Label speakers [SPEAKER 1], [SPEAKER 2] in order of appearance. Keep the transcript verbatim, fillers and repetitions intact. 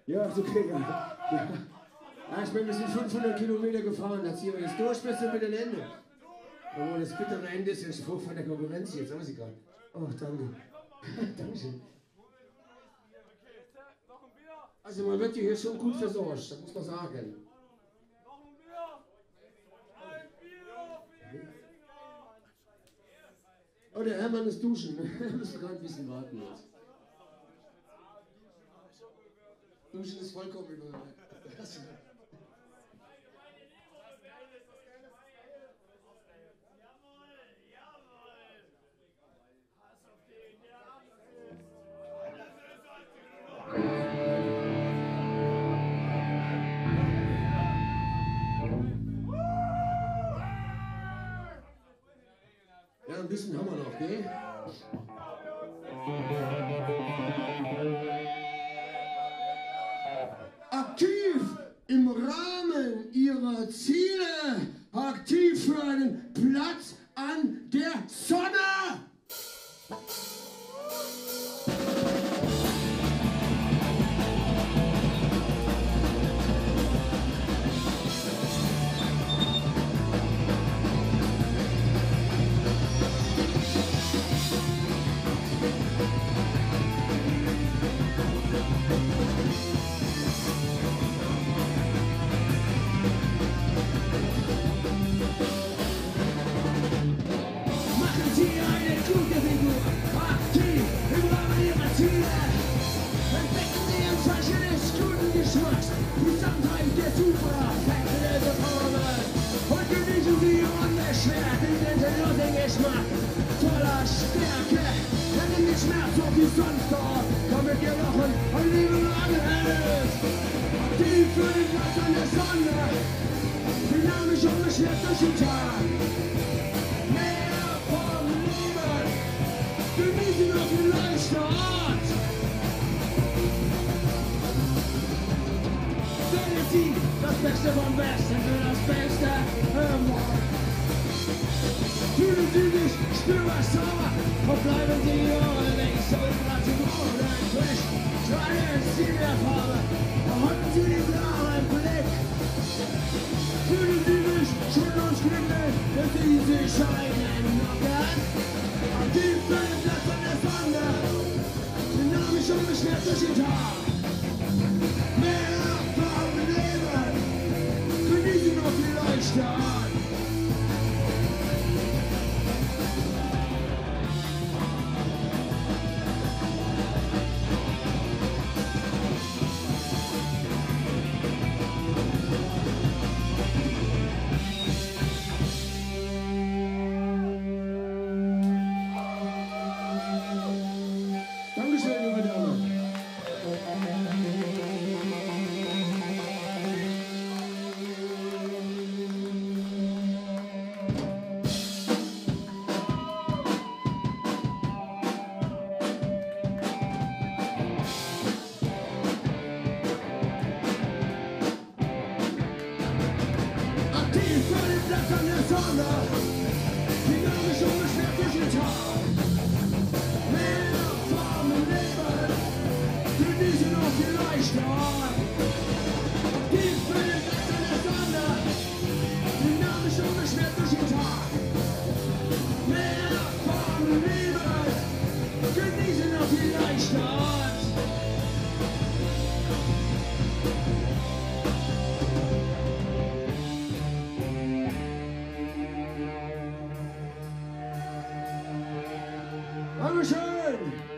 [SPEAKER 1] Ja, ist okay. Ja. Ja. Ja, ich bin bis fünfhundert Kilometer gefahren, da ziehen wir jetzt durch bis zum bitteren Ende. Aber das bittere Ende ist der Spruch von der Konkurrenz jetzt, weiß ich gar nicht. Oh, danke. Dankeschön. Also man wird hier schon gut versorgt, das muss man sagen. Oh, der Hermann ist duschen. Wir müssen gerade ein bisschen warten jetzt. Duschen ist vollkommen überall. Ja, ein bisschen haben wir noch, gell? Aktiv im Rahmen ihrer Ziele, aktiv für einen Platz an der Sonne! Voller Stärke, denn den Schmerz auf die sonst dort, damit ihr Wochen und Liebe anhält. Die für den Platz an der Sonne, dynamisch unbeschwert durch den Tag. Mehr vom Leben, genießen auf den Leuchtort. Wenn ihr zieht, das Beste vom Besten für das Beste im Mord. Fühlen Sie sich spürbar sauer und bleiben Sie nicht so gerade zu Boden frisch. Tragen Sie der Farbe, behalten Sie den blauen Blick. Fühlen Sie sich schön und glücklich, wenn Sie sich einen knocken. Aktiv für den Platz an der Sonne, dynamisch unbeschwert durch den Tag. Mehr vom Leben, genießen noch die Leuchtstadt. Dankeschön!